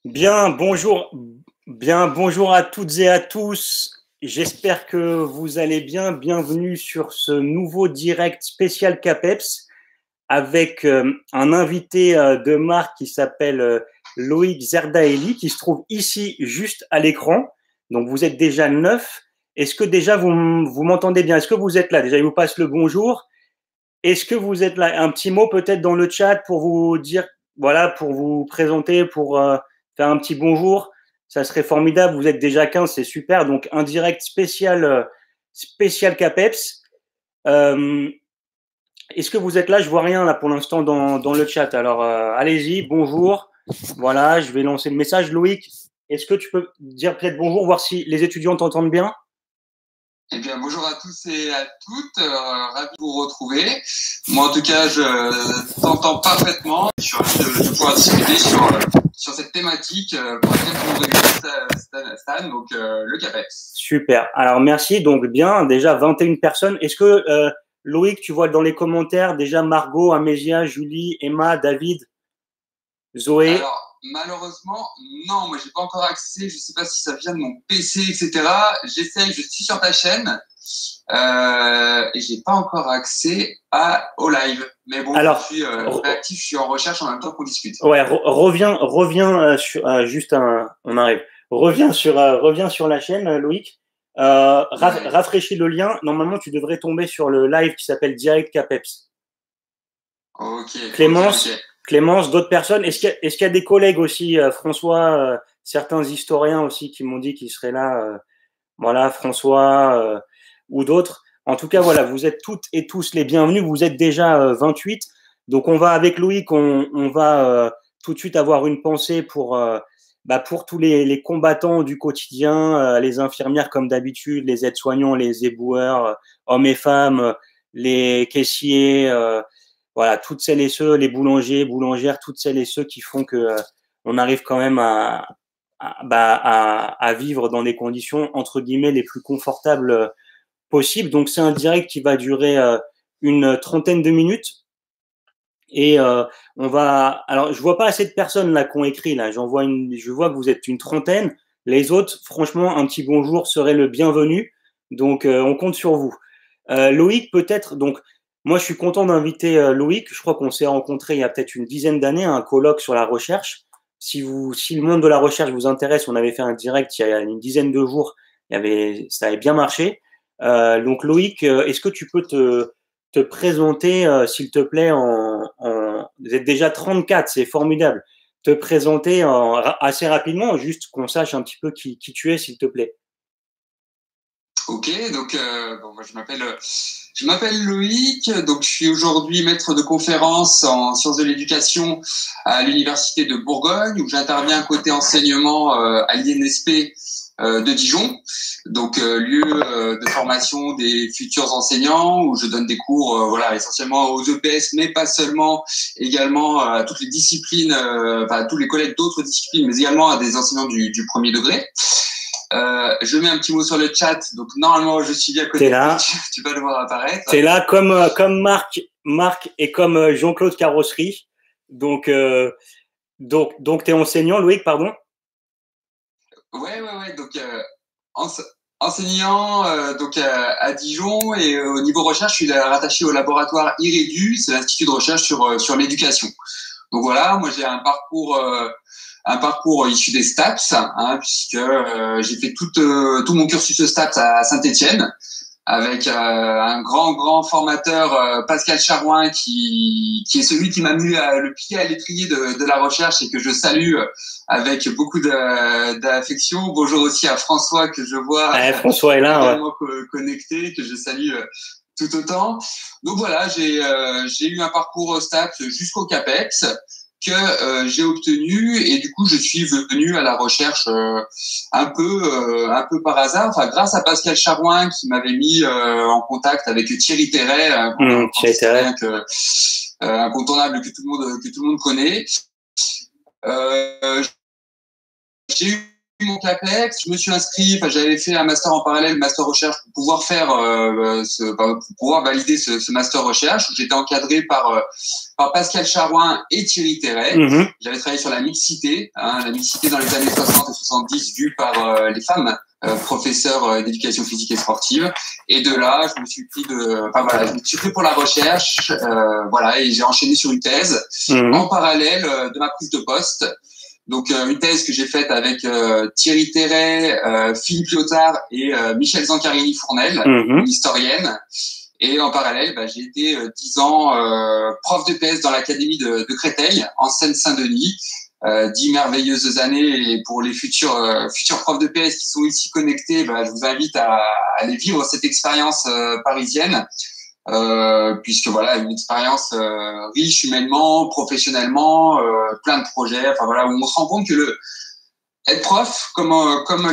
Bonjour à toutes et à tous. J'espère que vous allez bien. Bienvenue sur ce nouveau direct spécial CAPEPS avec un invité de marque qui s'appelle Loïc Zerdaeli, qui se trouve ici juste à l'écran. Donc vous êtes déjà 9. Est-ce que déjà vous m'entendez bien? Est-ce que vous êtes là? Déjà, il vous passe le bonjour. Est-ce que vous êtes là? Un petit mot peut-être dans le chat pour vous dire, voilà, pour vous présenter, pour faire un petit bonjour. Ça serait formidable. Vous êtes déjà 15, c'est super. Donc, un direct spécial, spécial CAPEPS. Euh, Est-ce que vous êtes là? Je vois rien là pour l'instant dans le chat. Alors, allez-y, bonjour. Voilà, je vais lancer le message. Loïc, est-ce que tu peux dire peut-être bonjour, voir si les étudiants t'entendent bien? Eh bien, bonjour à tous et à toutes, ravi de vous retrouver. Moi, en tout cas, je t'entends parfaitement. Je suis ravi de pouvoir discuter sur cette thématique pour laquelle vous nous réunissez, Stan, donc le CAPEX. Super. Alors, merci. Donc, bien, déjà 21 personnes. Est-ce que, Loïc, tu vois dans les commentaires déjà Margot, Amésia, Julie, Emma, David, Zoé? Alors, malheureusement, non, moi, j'ai pas encore accès. Je sais pas si ça vient de mon PC, etc. J'essaye, je suis sur ta chaîne. Et j'ai pas encore accès au live. Mais bon, Alors, je suis réactif, je suis en recherche en même temps qu'on discute. ouais, reviens sur juste on arrive. Reviens sur la chaîne, Loïc. Rafraîchis le lien. Normalement, tu devrais tomber sur le live qui s'appelle Direct CAPEPS. Ok. Clémence, Ok. Clémence, d'autres personnes. Est-ce qu'il y a des collègues aussi, François, certains historiens aussi qui m'ont dit qu'ils seraient là. Voilà, François ou d'autres. En tout cas, voilà, vous êtes toutes et tous les bienvenus. Vous êtes déjà 28. Donc, on va avec Loïc, on va tout de suite avoir une pensée pour tous les combattants du quotidien, les infirmières comme d'habitude, les aides-soignants, les éboueurs, hommes et femmes, les caissiers, voilà, toutes celles et ceux, les boulangers, boulangères, toutes celles et ceux qui font que on arrive quand même à vivre dans des conditions entre guillemets les plus confortables possibles. Donc c'est un direct qui va durer une trentaine de minutes et on va. Alors je vois pas assez de personnes là qui ont écrit là. Je vois que vous êtes une trentaine. Les autres, franchement, un petit bonjour serait le bienvenu. Donc on compte sur vous. Loïc, peut-être. Donc moi, je suis content d'inviter Loïc. Je crois qu'on s'est rencontrés il y a peut-être une dizaine d'années à un colloque sur la recherche. Si le monde de la recherche vous intéresse, on avait fait un direct il y a une dizaine de jours. Ça avait bien marché. Donc Loïc, est-ce que tu peux te présenter, s'il te plaît, vous êtes déjà 34, c'est formidable. Te présenter assez rapidement, juste qu'on sache un petit peu qui tu es, s'il te plaît. Ok, donc bon, moi, je m'appelle Loïc, donc je suis aujourd'hui maître de conférence en sciences de l'éducation à l'université de Bourgogne, où j'interviens côté enseignement à l'INSP de Dijon, donc lieu de formation des futurs enseignants, où je donne des cours, voilà, essentiellement aux EPS, mais pas seulement, également à toutes les disciplines, enfin à tous les collègues d'autres disciplines, mais également à des enseignants du premier degré. Je mets un petit mot sur le chat, donc normalement je suis bien connecté, tu vas le voir apparaître. T'es là comme Marc et comme Jean-Claude Carrosserie. Donc t'es enseignant, Loïc, pardon. Ouais. Donc enseignant donc à Dijon, et au niveau recherche, je suis rattaché au laboratoire IREDU, c'est l'institut de recherche sur l'éducation. Donc voilà, moi j'ai un parcours issu des STAPS, hein, puisque j'ai fait tout mon cursus STAPS à Saint-Étienne, avec un grand formateur, Pascal Charouin, qui est celui qui m'a mis le pied à l'étrier de la recherche et que je salue avec beaucoup d'affection. Bonjour aussi à François, que je vois François est là, également connecté, que je salue tout autant. Donc voilà, j'ai eu un parcours STAPS jusqu'au CAPEX que j'ai obtenu, et du coup je suis venu à la recherche un peu par hasard, enfin grâce à Pascal Charouin qui m'avait mis en contact avec Thierry Terret, incontournable que tout le monde connaît. J'ai eu mon CAPEX, je me suis inscrit, enfin j'avais fait un master en parallèle, master recherche, pour pouvoir faire pour pouvoir valider ce master recherche. J'étais encadré par Pascal Charouin et Thierry Terret. J'avais travaillé sur la mixité, la mixité dans les années 60 et 70 vue par les femmes professeurs d'éducation physique et sportive. Et de là, je me suis pris je me suis pris pour la recherche, voilà, et j'ai enchaîné sur une thèse en parallèle de ma prise de poste. Donc une thèse que j'ai faite avec Thierry Terret, Philippe Lyotard et Michel Zancarini-Fournel, une historienne. Et en parallèle, j'ai été 10 ans prof de PS dans l'académie de Créteil, en Seine-Saint-Denis. 10 merveilleuses années, et pour les futurs profs de PS qui sont ici connectés, je vous invite à aller vivre cette expérience parisienne. Puisque voilà, une expérience riche humainement, professionnellement, plein de projets, enfin voilà, où on se rend compte que être prof, comme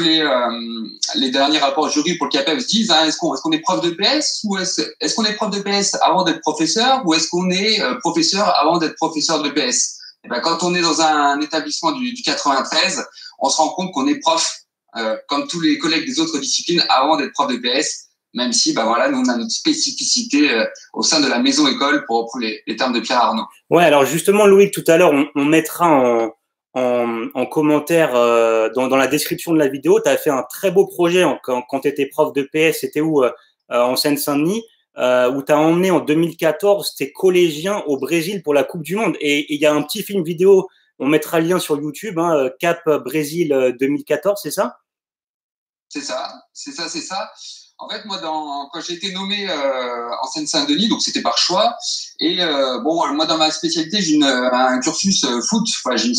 les derniers rapports jury pour le CAPEPS disent, est-ce qu'on est prof de PS, ou est-ce qu'on est prof de PS avant d'être professeur, ou est-ce qu'on est professeur avant d'être professeur de PS? Et quand on est dans un établissement du 93, on se rend compte qu'on est prof, comme tous les collègues des autres disciplines, avant d'être prof de PS. Même si, nous, on a notre spécificité au sein de la maison école, pour reprendre les termes de Pierre Arnaud. Ouais, alors justement, Loïc, tout à l'heure, on mettra en commentaire dans la description de la vidéo. Tu as fait un très beau projet quand tu étais prof de PS. C'était où en Seine-Saint-Denis, où tu as emmené en 2014 tes collégiens au Brésil pour la Coupe du Monde. Et il y a un petit film vidéo, on mettra le lien sur YouTube, Cap Brésil 2014, c'est ça? C'est ça. En fait, moi, quand j'ai été nommé en Seine-Saint-Denis, donc c'était par choix. Et moi, dans ma spécialité, j'ai un cursus foot. Enfin, j'ai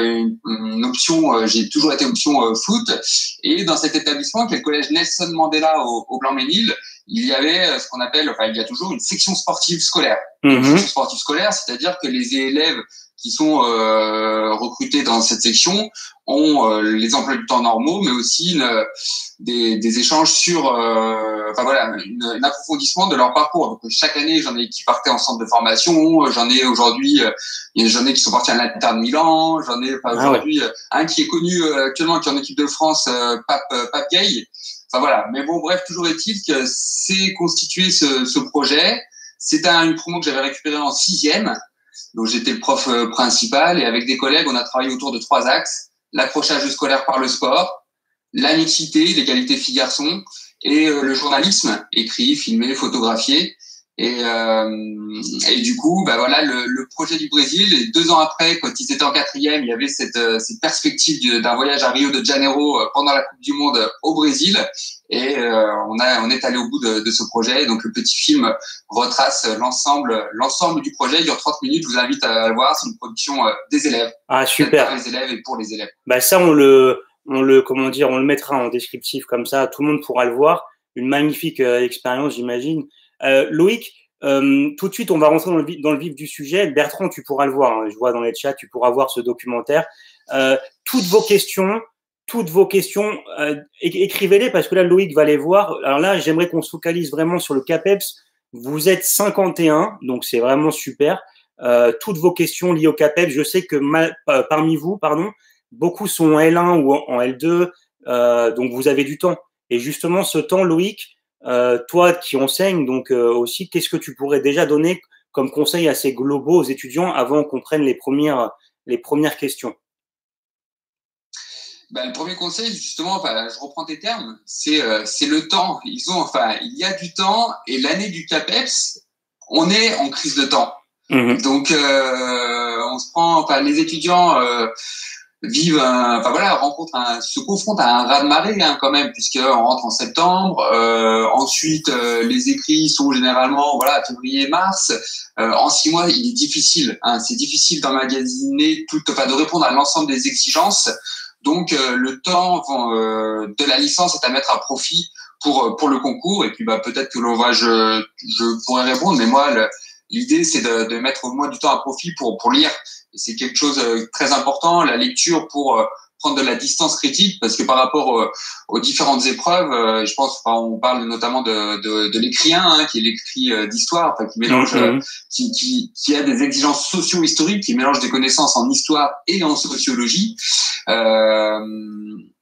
une option. J'ai toujours été option foot. Et dans cet établissement, qui est le collège Nelson Mandela au Blanc-Ménil, il y avait ce qu'on appelle, il y a toujours une section sportive scolaire. Une section sportive scolaire, c'est-à-dire que les élèves qui sont recrutés dans cette section ont les emplois du temps normaux, mais aussi des échanges sur un approfondissement de leur parcours. Donc chaque année, j'en ai qui partaient en centre de formation, j'en ai aujourd'hui, j'en ai qui sont partis à l'Inter de Milan, j'en ai aujourd'hui un qui est connu actuellement, qui est en équipe de France, Pape Gay. Enfin voilà, mais bon, bref, toujours est-il que c'est constitué ce projet. C'était une promo que j'avais récupérée en 6e. Donc j'étais le prof principal, et avec des collègues, on a travaillé autour de 3 axes: l'accrochage scolaire par le sport, la mixité, l'égalité filles-garçons, et le journalisme, écrit, filmé, photographié. Et du coup, le projet du Brésil. Et 2 ans après, quand ils étaient en 4e, il y avait cette perspective d'un voyage à Rio de Janeiro pendant la Coupe du Monde au Brésil. Et on est allé au bout de ce projet. Donc le petit film retrace l'ensemble du projet. Il dure 30 minutes. Je vous invite à le voir. C'est une production des élèves. Ah, super. Par les élèves et pour les élèves. Ça, on le mettra en descriptif, comme ça, tout le monde pourra le voir. Une magnifique expérience, j'imagine. Loïc, tout de suite, on va rentrer dans le vif du sujet. Bertrand, tu pourras le voir, je vois dans les chats, tu pourras voir ce documentaire. Toutes vos questions, écrivez-les, parce que là, Loïc va les voir. Alors là, j'aimerais qu'on se focalise vraiment sur le CAPEPS. Vous êtes 51, donc c'est vraiment super. Toutes vos questions liées au CAPEPS, je sais que parmi vous, beaucoup sont en L1 ou en L2, donc vous avez du temps. Et justement, ce temps, Loïc, toi qui enseignes, donc aussi, qu'est-ce que tu pourrais déjà donner comme conseil assez globaux aux étudiants avant qu'on prenne les premières questions? Le premier conseil, justement, je reprends tes termes, c'est le temps. Il y a du temps, et l'année du CAPEPS, on est en crise de temps. Donc, les étudiants se confrontent à un raz-de-marée quand même, puisqu'on rentre en septembre. Ensuite, les écrits sont généralement février-mars. En 6 mois, il est difficile. C'est difficile d'emmagasiner de répondre à l'ensemble des exigences. Donc, le temps de la licence est à mettre à profit pour le concours. Et puis, peut-être que je pourrais répondre, mais moi, l'idée, c'est de mettre au moins du temps à profit pour lire. Et c'est quelque chose de très important, la lecture, pour prendre de la distance critique, parce que par rapport aux différentes épreuves, je pense, on parle notamment de l'écrien, qui est l'écrit d'histoire, qui mélange, qui a des exigences socio-historiques, qui mélange des connaissances en histoire et en sociologie.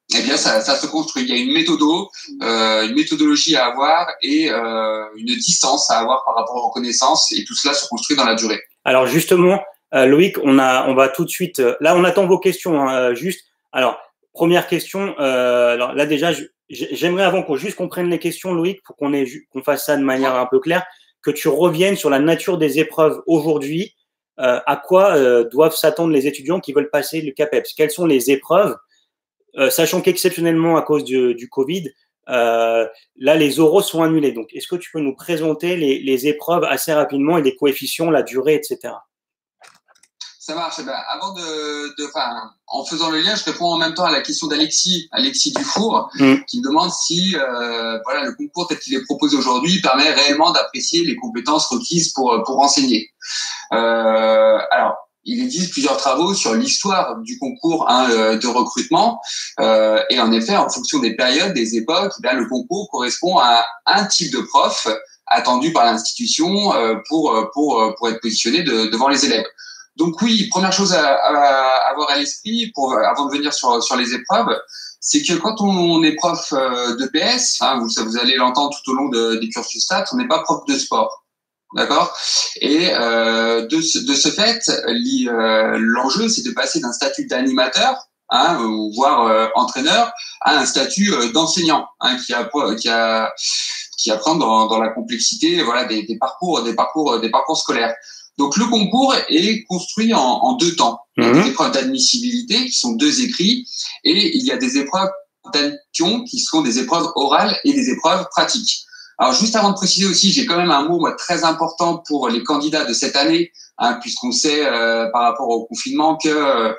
Eh bien, ça se construit. Il y a une méthodologie à avoir et une distance à avoir par rapport aux connaissances, et tout cela se construit dans la durée. Alors justement, Loïc, on va tout de suite. Là, on attend vos questions. Hein, juste. Alors, première question. Alors là déjà, j'aimerais avant qu'on juste comprenne les questions, Loïc, pour qu'on fasse ça de manière un peu claire, que tu reviennes sur la nature des épreuves aujourd'hui. À quoi doivent s'attendre les étudiants qui veulent passer le CAPEPS? Quelles sont les épreuves? Sachant qu'exceptionnellement, à cause du Covid, là, les oraux sont annulés. Donc, est-ce que tu peux nous présenter les épreuves assez rapidement et les coefficients, la durée, etc. Ça marche. Eh ben, en faisant le lien, je réponds en même temps à la question Alexis Dufour, qui me demande si le concours tel qu'il est proposé aujourd'hui permet réellement d'apprécier les compétences requises pour enseigner. Alors, il existe plusieurs travaux sur l'histoire du concours de recrutement, et en effet, en fonction des périodes, des époques, le concours correspond à un type de prof attendu par l'institution pour être positionné devant les élèves. Donc oui, première chose à avoir à l'esprit avant de venir sur les épreuves, c'est que quand on est prof de PS, vous allez l'entendre tout au long des cursus stats, on n'est pas prof de sport. D'accord. Et de ce fait, l'enjeu, c'est de passer d'un statut d'animateur, voire entraîneur, à un statut d'enseignant, qui apprend dans la complexité, des parcours scolaires. Donc le concours est construit en deux temps. Il y a des épreuves d'admissibilité qui sont deux écrits, et il y a des épreuves d'admission qui sont des épreuves orales et des épreuves pratiques. Alors juste avant de préciser aussi, j'ai quand même un mot très important pour les candidats de cette année, puisqu'on sait par rapport au confinement que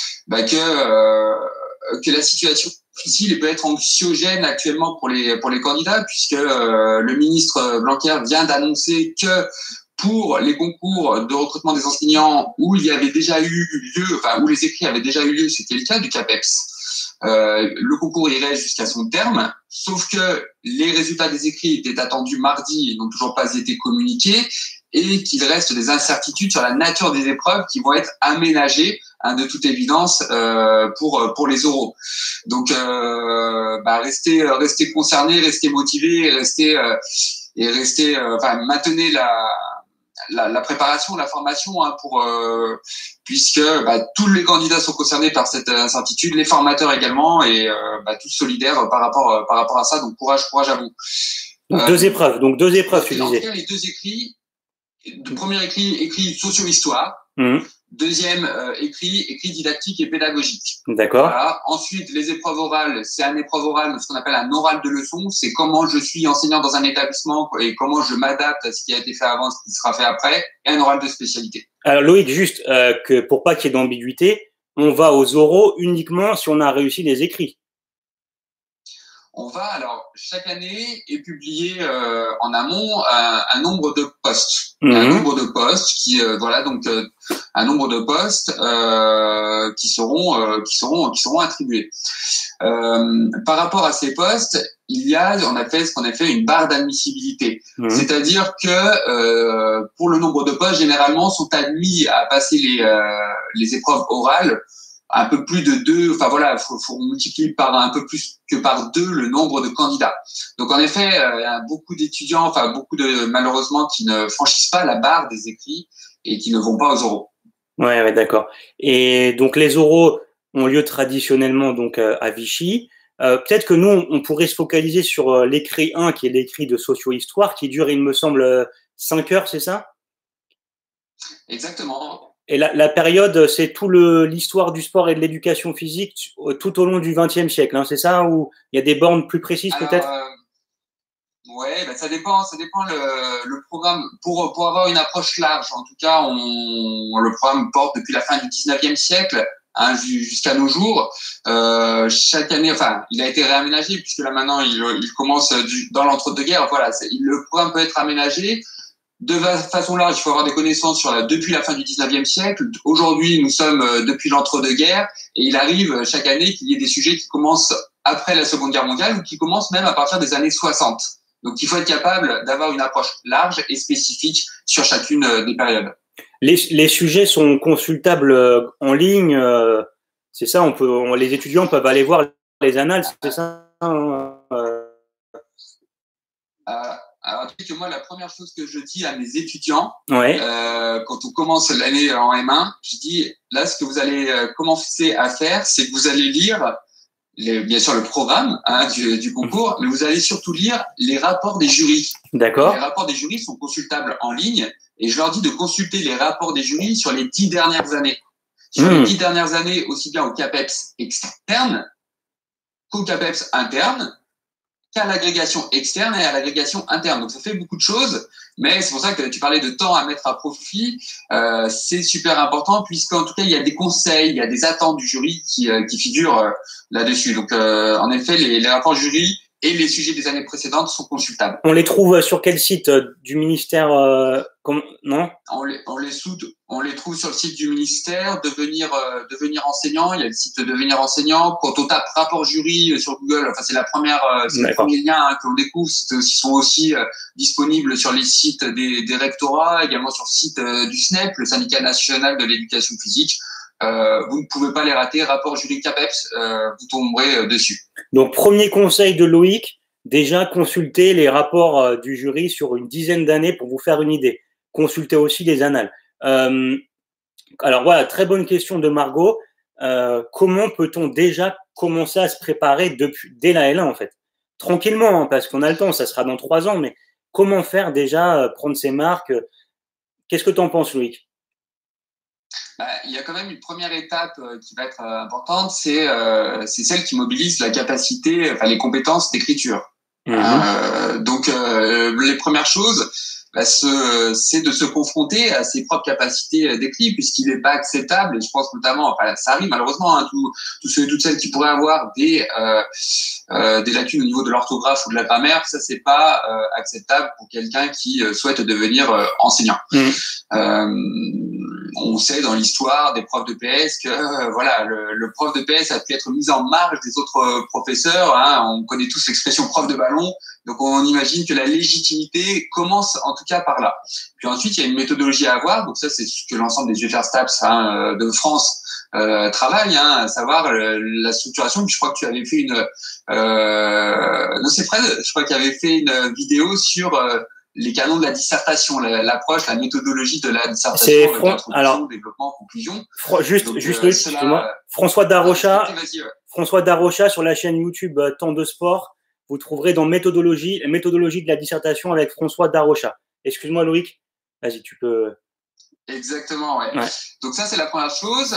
la situation difficile peut être anxiogène actuellement pour les candidats, puisque le ministre Blanquer vient d'annoncer que pour les concours de recrutement des enseignants où il y avait déjà eu lieu, où les écrits avaient déjà eu lieu, c'était le cas du CAPEPS. Le concours irait jusqu'à son terme, sauf que les résultats des écrits étaient attendus mardi et n'ont toujours pas été communiqués, et qu'il reste des incertitudes sur la nature des épreuves qui vont être aménagées, de toute évidence, pour les oraux. Donc, restez concernés, restez motivés, maintenez la préparation, la formation, puisque tous les candidats sont concernés par cette incertitude, les formateurs également, et tous solidaires par rapport à ça. Donc courage à vous. Donc deux épreuves, tu disais. Les deux écrits. Le premier écrit socio-histoire. Deuxième écrit didactique et pédagogique. D'accord. Voilà. Ensuite, les épreuves orales, c'est une épreuve orale, ce qu'on appelle un oral de leçon. C'est comment je suis enseignant dans un établissement et comment je m'adapte à ce qui a été fait avant, ce qui sera fait après, et un oral de spécialité. Alors Loïc, juste que pour pas qu'il y ait d'ambiguïté, on va aux oraux uniquement si on a réussi les écrits. Chaque année est publié en amont un nombre de postes. Un nombre de postes un nombre de postes qui seront attribués. Par rapport à ces postes, on a fait une barre d'admissibilité. C'est-à-dire que pour le nombre de postes, généralement, sont admis à passer les épreuves orales un peu plus de 2, faut multiplier par un peu plus que par 2 le nombre de candidats. Donc en effet, il y a beaucoup d'étudiants, malheureusement, qui ne franchissent pas la barre des écrits et qui ne vont pas aux oraux. Ouais, d'accord. Et donc les oraux ont lieu traditionnellement à Vichy. Peut-être que nous, on pourrait se focaliser sur l'écrit 1, qui est l'écrit de socio-histoire, qui dure, il me semble, 5 heures, c'est ça? Exactement. Et la période, c'est tout l'histoire du sport et de l'éducation physique tout au long du XXe siècle, c'est ça? Ou il y a des bornes plus précises peut-être? Ça dépend le programme. Pour avoir une approche large, en tout cas, le programme porte depuis la fin du 19e siècle jusqu'à nos jours. Chaque année, il a été réaménagé, puisque là maintenant il commence dans l'entre-deux-guerres. Le programme peut être aménagé. De façon large, il faut avoir des connaissances depuis la fin du 19e siècle. Aujourd'hui, nous sommes depuis l'entre-deux-guerres, et il arrive chaque année qu'il y ait des sujets qui commencent après la Seconde Guerre mondiale ou qui commencent même à partir des années 60. Donc, il faut être capable d'avoir une approche large et spécifique sur chacune des périodes. Les sujets sont consultables en ligne, c'est ça? Les étudiants peuvent aller voir les annales, c'est ça Alors, tu sais que moi, la première chose que je dis à mes étudiants, ouais. Quand on commence l'année en M1, je dis, là, ce que vous allez commencer à faire, c'est que vous allez lire, bien sûr, le programme du concours, mais vous allez surtout lire les rapports des jurys. D'accord. Les rapports des jurys sont consultables en ligne, et je leur dis de consulter les rapports des jurys sur les 10 dernières années. Sur les 10 dernières années, aussi bien au CAPEPS externe qu'au CAPEPS interne, qu'à l'agrégation externe et à l'agrégation interne. Donc, ça fait beaucoup de choses, mais c'est pour ça que tu parlais de temps à mettre à profit. C'est super important puisqu'en tout cas, il y a des conseils, il y a des attentes du jury qui figurent là-dessus. Donc, en effet, les rapports jury et les sujets des années précédentes sont consultables. On les trouve sur quel site du ministère non on les trouve sur le site du ministère, devenir enseignant. Il y a le site devenir enseignant. Quand on tape rapport jury sur Google, enfin c'est le premier lien que l'on découvre. Ils sont aussi disponibles sur les sites des rectorats, également sur le site du SNEP, le syndicat national de l'éducation physique. Vous ne pouvez pas les rater. Rapport jury CAPEPS, vous tomberez dessus. Donc premier conseil de Loïc, déjà consultez les rapports du jury sur une dizaine d'années pour vous faire une idée. Consultez aussi les annales. Alors voilà, très bonne question de Margot. Comment peut-on déjà commencer à se préparer dès la L1 en fait? Tranquillement, hein, parce qu'on a le temps, ça sera dans 3 ans, mais comment faire déjà, prendre ses marques? Qu'est-ce que tu en penses, Loïc? Il y a quand même une première étape qui va être importante, c'est celle qui mobilise la capacité, enfin les compétences d'écriture. Donc les premières choses, c'est de se confronter à ses propres capacités d'écrit, puisqu'il n'est pas acceptable, et je pense notamment, enfin, ça arrive malheureusement, hein, tous ceux et toutes celles qui pourraient avoir des lacunes au niveau de l'orthographe ou de la grammaire, ça c'est pas acceptable pour quelqu'un qui souhaite devenir enseignant. On sait dans l'histoire des profs de PS que voilà, le prof de PS a pu être mis en marge des autres professeurs. Hein. On connaît tous l'expression prof de ballon, donc on imagine que la légitimité commence en tout cas par là. Puis ensuite, il y a une méthodologie à avoir. Donc ça, c'est ce que l'ensemble des UFR STAPS de France travaille, à savoir la structuration. Puis je crois que tu avais fait non, c'est Fred, je crois qu'il avait fait une vidéo sur les canons de la dissertation, l'approche, la méthodologie de la dissertation, alors, développement, conclusion. Juste, excuse-moi. François Darocha, François Darocha sur la chaîne YouTube Temps de Sport, vous trouverez dans méthodologie de la dissertation avec François Darocha. Excuse-moi Loïc, vas-y, tu peux. Exactement, ouais. Donc ça c'est la première chose,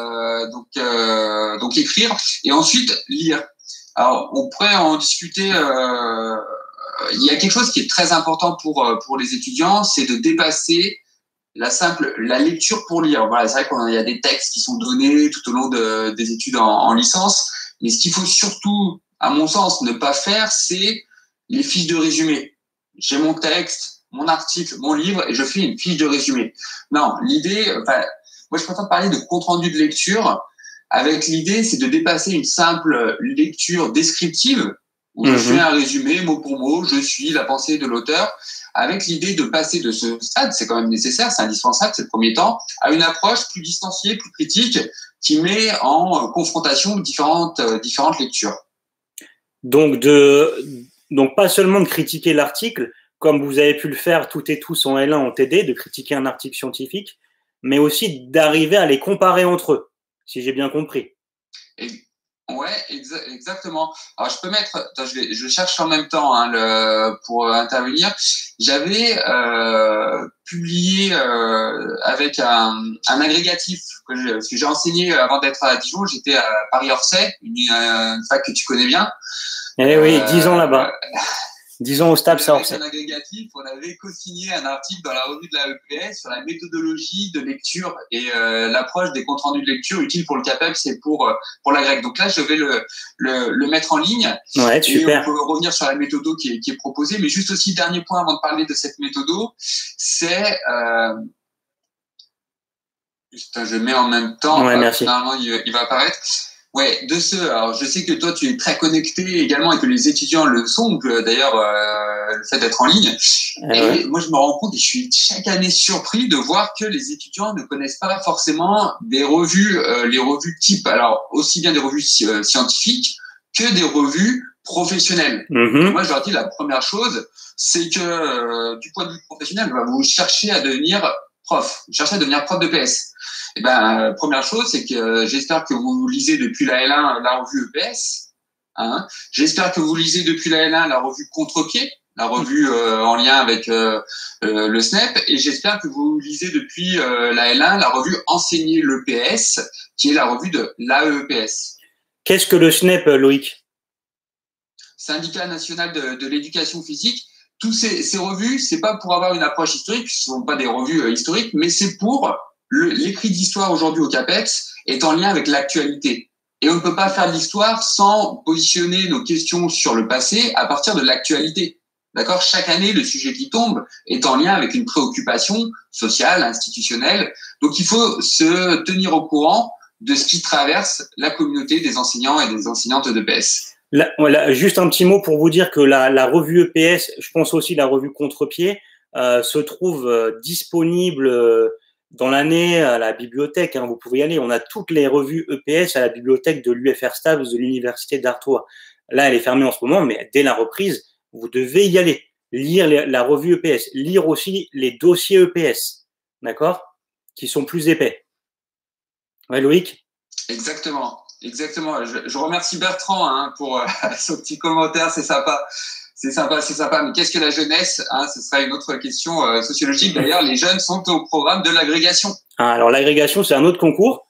donc écrire et ensuite lire. Alors on pourrait en discuter. Il y a quelque chose qui est très important pour les étudiants, c'est de dépasser la lecture pour lire. Voilà, c'est vrai qu'il y a des textes qui sont donnés tout au long des études en licence, mais ce qu'il faut surtout, à mon sens, ne pas faire, c'est les fiches de résumé. J'ai mon texte, mon article, mon livre, et je fais une fiche de résumé. Non, l'idée, moi je préfère parler de compte-rendu de lecture, avec l'idée, c'est de dépasser une simple lecture descriptive, où je fais un résumé mot pour mot, je suis la pensée de l'auteur, avec l'idée de passer de ce stade, c'est quand même nécessaire, c'est indispensable, c'est le premier temps, à une approche plus distanciée, plus critique, qui met en confrontation différentes lectures. Donc pas seulement de critiquer l'article, comme vous avez pu le faire toutes et tous en L1 en TD, de critiquer un article scientifique, mais aussi d'arriver à les comparer entre eux, si j'ai bien compris. Ouais, exactement. Alors je peux mettre, attends, je cherche en même temps pour intervenir. J'avais publié avec un agrégatif parce que j'ai enseigné avant d'être à Dijon. J'étais à Paris-Orsay, une fac que tu connais bien. Eh oui, 10 ans là-bas. 10 ans au STAPS à Orsay. Avec un agrégatif, on avait co-signé un article dans la revue de la EPS sur la méthodologie de lecture et l'approche des comptes rendus de lecture utiles pour le CAPEPS et pour l'agrég. Donc là, je vais le mettre en ligne. Ouais, super. Et on peut revenir sur la méthode qui est proposée. Mais juste aussi, dernier point avant de parler de cette méthode, c'est... je mets en même temps. Ouais, merci. Normalement, il va apparaître. Ouais, alors je sais que toi tu es très connecté également et que les étudiants le sont, d'ailleurs le fait d'être en ligne. Et moi je me rends compte et je suis chaque année surpris de voir que les étudiants ne connaissent pas forcément des revues, les revues type, alors aussi bien des revues scientifiques que des revues professionnelles. Moi, je leur dis la première chose, c'est que du point de vue professionnel, vous cherchez à devenir prof, de PS. Et ben, première chose, c'est que j'espère que vous lisez depuis la L1 la revue EPS. Hein. J'espère que vous lisez depuis la L1 la revue Contre-Pied, la revue en lien avec le SNEP, et j'espère que vous lisez depuis la L1 la revue Enseigner l'EPS, qui est la revue de l'AEPS. Qu'est-ce que le SNEP, Loïc? Syndicat national de l'éducation physique. Toutes ces revues, c'est pas pour avoir une approche historique, ce sont pas des revues historiques, mais c'est pour l'écrit d'histoire aujourd'hui au CAPEPS est en lien avec l'actualité. Et on ne peut pas faire de l'histoire sans positionner nos questions sur le passé à partir de l'actualité. D'accord? Chaque année, le sujet qui tombe est en lien avec une préoccupation sociale, institutionnelle. Donc, il faut se tenir au courant de ce qui traverse la communauté des enseignants et des enseignantes d'EPS. Voilà, juste un petit mot pour vous dire que la revue EPS, je pense aussi la revue Contre-Pied, se trouve disponible dans l'année à la bibliothèque. Hein, vous pouvez y aller. On a toutes les revues EPS à la bibliothèque de l'UFR Stabs de l'Université d'Artois. Là, elle est fermée en ce moment, mais dès la reprise, vous devez y aller. Lire la revue EPS, lire aussi les dossiers EPS, d'accord, qui sont plus épais. Ouais, Loïc? Exactement. Exactement. Je remercie Bertrand pour son petit commentaire. C'est sympa. C'est sympa. Mais qu'est-ce que la jeunesse, ce sera une autre question sociologique. D'ailleurs, les jeunes sont au programme de l'agrégation. Alors, l'agrégation, c'est un autre concours.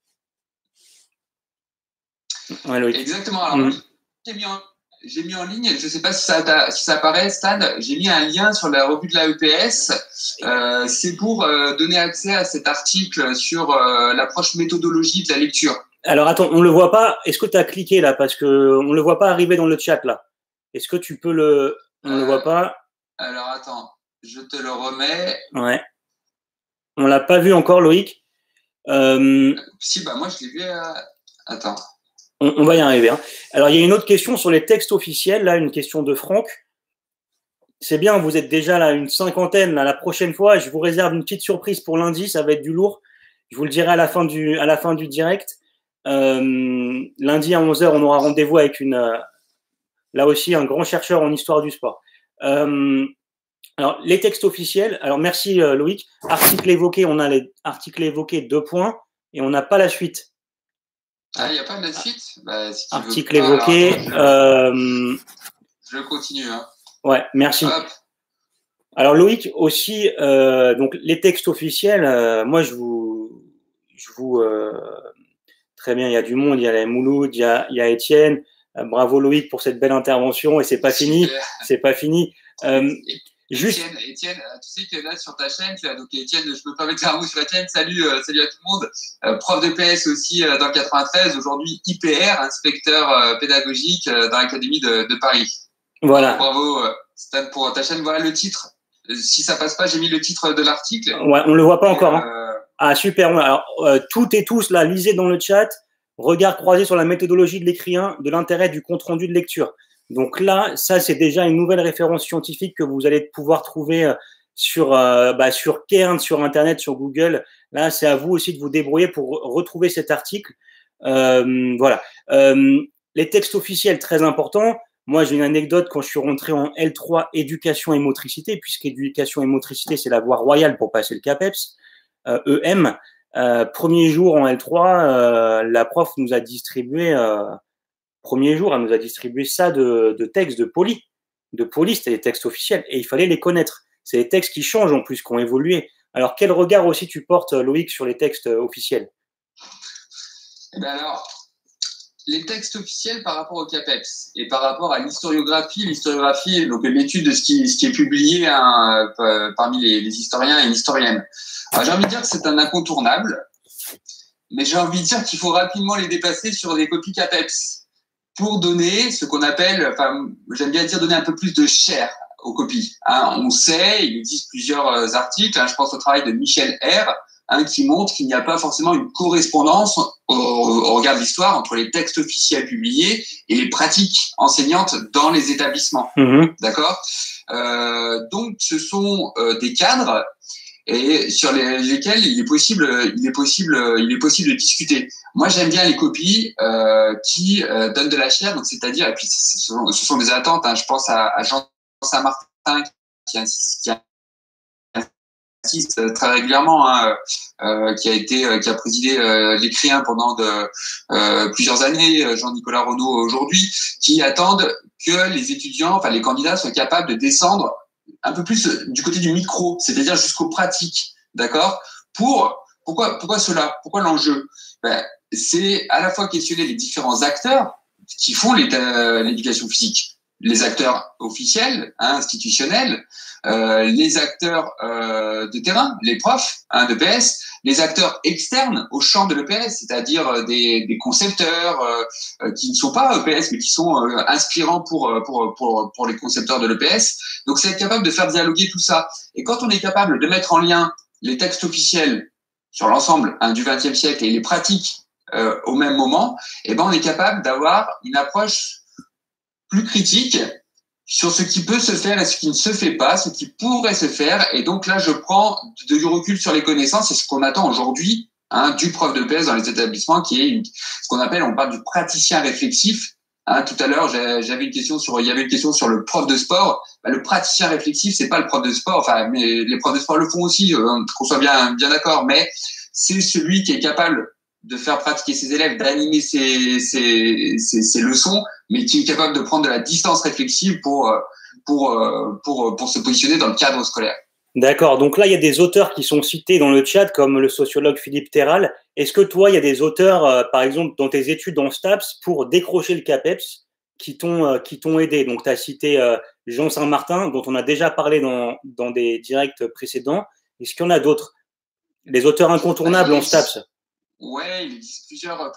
Ouais, Loïc. Exactement. Alors, j'ai mis en ligne, je ne sais pas si ça apparaît, Stan, j'ai mis un lien sur la revue de l'AEPS. C'est pour donner accès à cet article sur l'approche méthodologique de la lecture. Alors, attends, on ne le voit pas. Est-ce que tu as cliqué là? Parce qu'on ne le voit pas arriver dans le chat là. Est-ce que tu peux le… On ne le voit pas. Alors, attends, je te le remets. Ouais. On ne l'a pas vu encore, Loïc. Si, moi, je l'ai vu. Attends. On va y arriver. Hein. Alors, il y a une autre question sur les textes officiels. Là, une question de Franck. C'est bien, vous êtes déjà là une cinquantaine. Là, la prochaine fois, je vous réserve une petite surprise pour lundi. Ça va être du lourd. Je vous le dirai à la fin du direct. Lundi à 11h, on aura rendez-vous avec là aussi un grand chercheur en histoire du sport. Alors, les textes officiels. Alors, merci Loïc. Article évoqué, on a les articles évoqués 2 points et on n'a pas la suite. Ah, il n'y a pas de la suite si article évoqué. Je continue. Hein. Ouais, merci. Hop. Alors, Loïc, aussi, donc les textes officiels, moi, je vous très bien, il y a du monde, il y a les Mouloud, il y a Étienne. Bravo Loïc pour cette belle intervention et c'est pas fini. C'est pas fini. Étienne, tu sais que là sur ta chaîne, tu as donc Étienne, je me permets de faire un mot sur la chaîne. Salut à tout le monde. Prof de PS aussi dans le 93, aujourd'hui IPR, inspecteur pédagogique dans l'Académie de Paris. Voilà. Bravo Stan pour ta chaîne. Voilà le titre. Si ça passe pas, j'ai mis le titre de l'article. Ouais, on le voit pas encore. Ah super. Alors toutes et tous là, lisez dans le chat. Regard croisé sur la méthodologie de l'écrivain, de l'intérêt du compte-rendu de lecture. Donc là, ça, c'est déjà une nouvelle référence scientifique que vous allez pouvoir trouver sur Cairn, sur Internet, sur Google. Là, c'est à vous aussi de vous débrouiller pour retrouver cet article. Voilà. Les textes officiels, très importants. Moi, j'ai une anecdote quand je suis rentré en L3 éducation et motricité, puisqu'éducation et motricité, c'est la voie royale pour passer le CAPEPS, EM. Premier jour en L3, la prof nous a distribué, premier jour, elle nous a distribué ça de textes de poli. De poli, c'était des textes officiels et il fallait les connaître. C'est des textes qui changent en plus, qui ont évolué. Alors, quel regard aussi tu portes, Loïc, sur les textes officiels? Eh bien alors, les textes officiels par rapport au CAPEPS et par rapport à l'historiographie, donc l'étude de ce qui est publié parmi les historiens et historiennes. Alors, j'ai envie de dire que c'est un incontournable, mais j'ai envie de dire qu'il faut rapidement les dépasser sur des copies CAPEPS pour donner ce qu'on appelle, j'aime bien dire donner un peu plus de chair aux copies. On sait, il existe plusieurs articles, je pense au travail de Michel R, qui montre qu'il n'y a pas forcément une correspondance au regard de l'histoire entre les textes officiels publiés et les pratiques enseignantes dans les établissements. D'accord. Donc, ce sont des cadres et sur lesquels il est possible de discuter. Moi, j'aime bien les copies qui donnent de la chair, donc c'est-à-dire, et puis ce sont des attentes. Hein, je pense à Jean Saint-Martin qui assiste très régulièrement, hein, qui a présidé les CRIEN pendant plusieurs années, Jean-Nicolas Renaud aujourd'hui, qui attendent que les étudiants, enfin les candidats, soient capables de descendre un peu plus du côté du micro, c'est-à-dire jusqu'aux pratiques, d'accord? Pourquoi cela? Pourquoi l'enjeu? C'est à la fois questionner les différents acteurs qui font l'éducation physique, les acteurs officiels, hein, institutionnels, les acteurs de terrain, les profs de PS, les acteurs externes au champ de l'EPS, c'est-à-dire des concepteurs qui ne sont pas EPS mais qui sont inspirants pour les concepteurs de l'EPS. Donc c'est être capable de faire dialoguer tout ça. Et quand on est capable de mettre en lien les textes officiels sur l'ensemble du XXe siècle et les pratiques au même moment, eh ben on est capable d'avoir une approche plus critique sur ce qui peut se faire et ce qui ne se fait pas, ce qui pourrait se faire. Et donc là, je prends du recul sur les connaissances. C'est ce qu'on attend aujourd'hui du prof de PS dans les établissements, qui est ce qu'on appelle, on parle du praticien réflexif. Tout à l'heure, il y avait une question sur le prof de sport. Le praticien réflexif, c'est pas le prof de sport. Enfin, mais les profs de sport le font aussi, qu'on soit bien d'accord. Mais c'est celui qui est capable de faire pratiquer ses élèves, d'animer ses leçons, mais qui est capable de prendre de la distance réflexive pour se positionner dans le cadre scolaire. D'accord. Donc là, il y a des auteurs qui sont cités dans le chat, comme le sociologue Philippe Terral. Est-ce que toi, il y a des auteurs, par exemple, dans tes études en STAPS, pour décrocher le CAPEPS, qui t'ont aidé? Donc, tu as cité Jean Saint-Martin, dont on a déjà parlé dans des directs précédents. Est-ce qu'il y en a d'autres? Les auteurs incontournables en STAPS? Ouais, il existe